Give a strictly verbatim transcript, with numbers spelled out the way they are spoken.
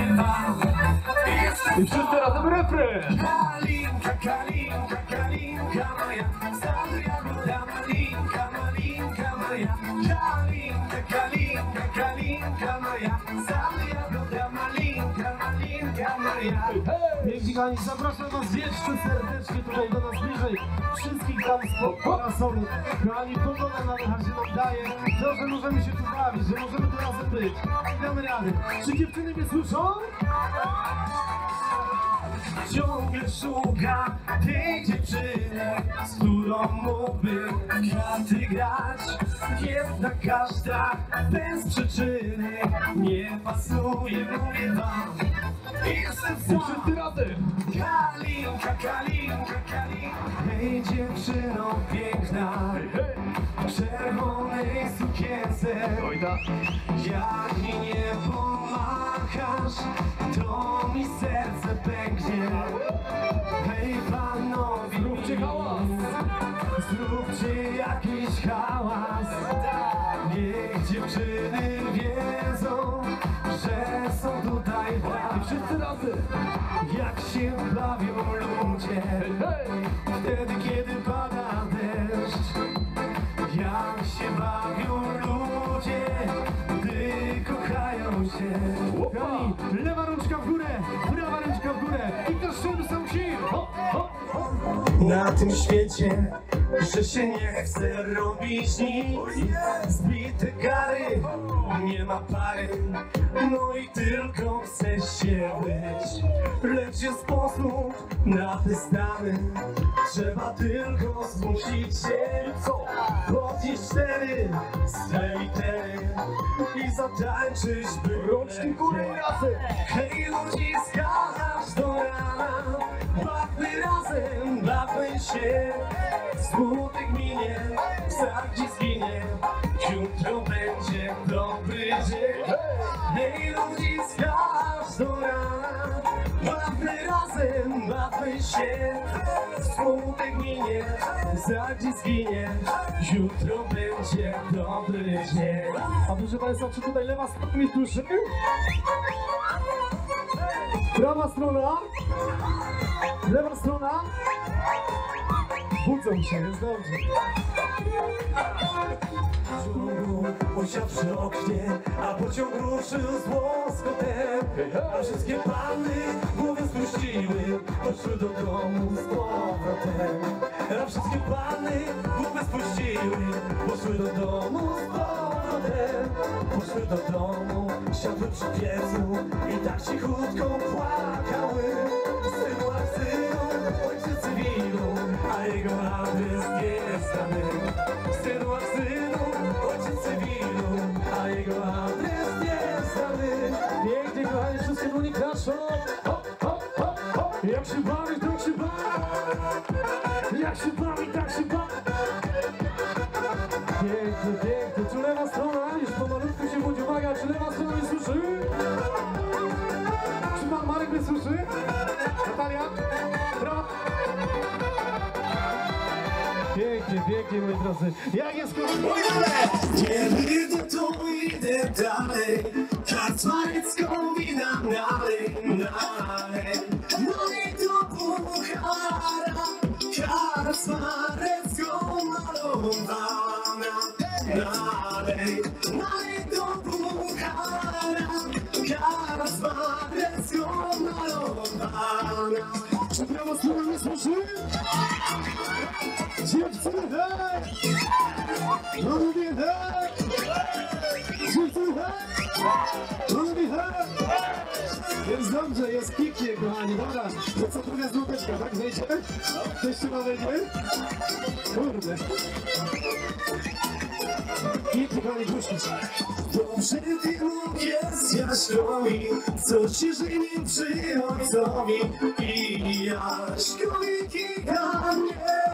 mówię wam. I wszyscy razem refren. Kalinka, kalinka, kalinka moja, sadu jagoda malinka, malinka moja. Kalinka, kalinka, kalinka moja, sadu jagoda malinka, malinka moja. Piękni kochani, zapraszam was jeszcze serdecznie tutaj do nas bliżej. Wszystkich tam spod parasolu. Kochani, pogoda na wychazie nam daje to, że możemy się tu bawić, że możemy tu razem być. Damy radę. Czy dziewczyny mnie słyszą? Ciągle szukam tej dziewczyny, z którą mógłbym w karty grać. Jedna każda bez przyczyny nie pasuje, mówię wam. Jestem sam. Wszyscy razem. Kalinka, kalinka, kalinka. Hej dziewczyno piękna, w czerwonej sukience. Oj da. Jak mi nie pomachasz, to mi serce pęknie. Hej panowie, Zróbcie hałas. zróbcie jakiś hałas. Niech dziewczyny wiedzą, że są tutaj dla. I wszyscy razem. Jak się bawią ludzie, Hej. wtedy kiedy pada deszcz. Jak się bawią ludzie, gdy kochają się. Kochani, lewa rączka w górę, prawa rączka w górę. I to szum są ci. Ho, ho, ho. Na tym świecie, że się nie chce robić nic. Zbite gary, nie ma pary. No i tylko chce się być. Lecz jest sposób na te stany. Trzeba tylko zmusić się. Podnieść cztery swe litery i zatańczyć, by Rączki górą razem. hej ludziska, aż do rana. Bawmy razem, bawmy się. Smutek minie, wsadzi zginie. Jutro będzie dobry dzień. Hej ludziska, aż do rana. Bawmy razem, bawmy się. Smutek minie, wsadzi zginie. Jutro będzie dobry dzień. A proszę Państwa, czy tutaj lewa strona mnie słyszy? Prawa strona? Lewa strona? Budzą się, jest dobrze. Usiadł przy oknie, a pociąg ruszył z łoskotem. A wszystkie panny głowy spuściły, poszły do domu z powrotem. A wszystkie panny głowy spuściły, poszły do domu z powrotem. Poszły do domu, siadły przy piecu i tak cichutko płakały. Synu, a synu, ojciec cywilu, a jego adres nie znany. Synu, a synu, ojciec cywilu, a jego adres nie znany. Pięknie, kochani, wszystkie dłonie klaszą. Hop, hop, hop, hop. Jak się bawi, tak się bawi. Jak się bawi, tak się bawi. Pięknie, pięknie. Czy lewa strona? Już pomalutku się budzi. Uwaga, czy lewa strona mnie słyszy? Czy pan Marek mnie słyszy? Natalia? Brawo. Pięknie, pięknie, moi drodzy. Jak jest kochani? Nie idę tu, idę dalej. Karcmarecką wina dalej, dalej. No i do puchara, karcmarecką malowana. Dalej, no i do puchara, karcmarecką malowana. Czy prawa strona mnie słyszy? Dziewczyny, hej! No mówię, hej! Dziewczyny, hej! No mówię, hej! Jest dobrze, jest pięknie, kochani, dobra. To co, trochę złoteczka, tak? Wejdzie? Coś trzeba wejdzie? Kurde. Pięknie, kochani, puścić. Dobrze tym jest Jaśkowi, co ci żyje przy ojcowi. I Jaśkowi kika mnie